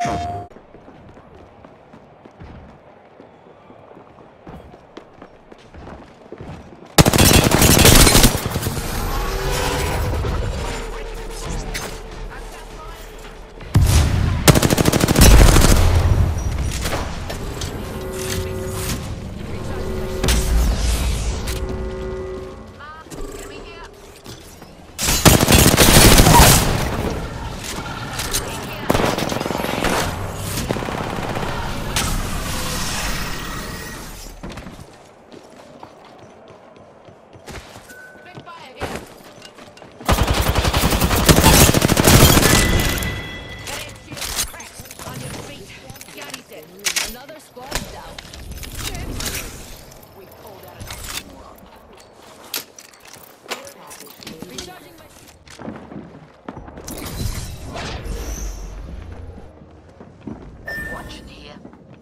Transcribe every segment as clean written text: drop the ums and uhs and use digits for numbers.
Another squad down. We pulled out enough. Recharging my. Watching here.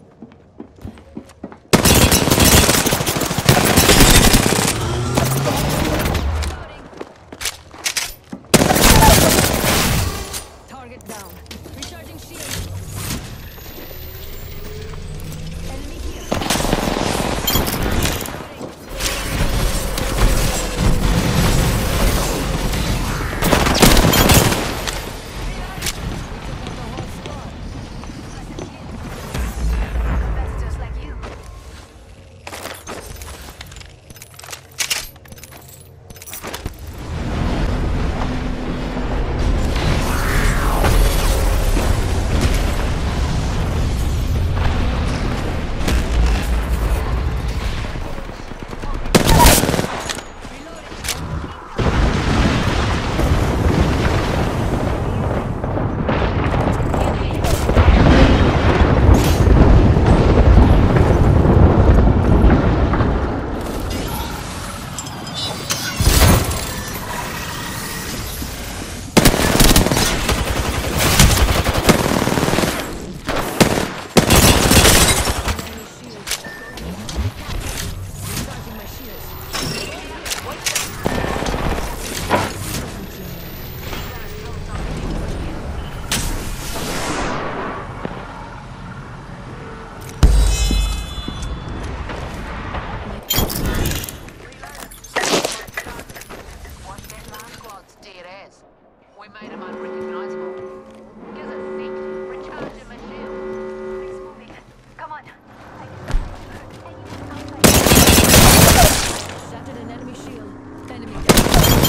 Target down. Recharging shield. We made him unrecognizable. Gives a seat. Recharging my shield. He's moving. Come on. Shattered an enemy shield. Enemy down.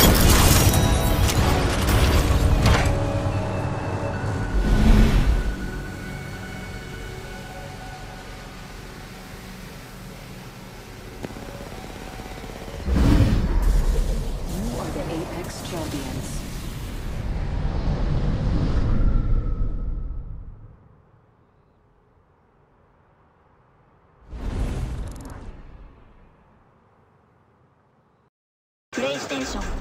You are the Apex Champions. PlayStation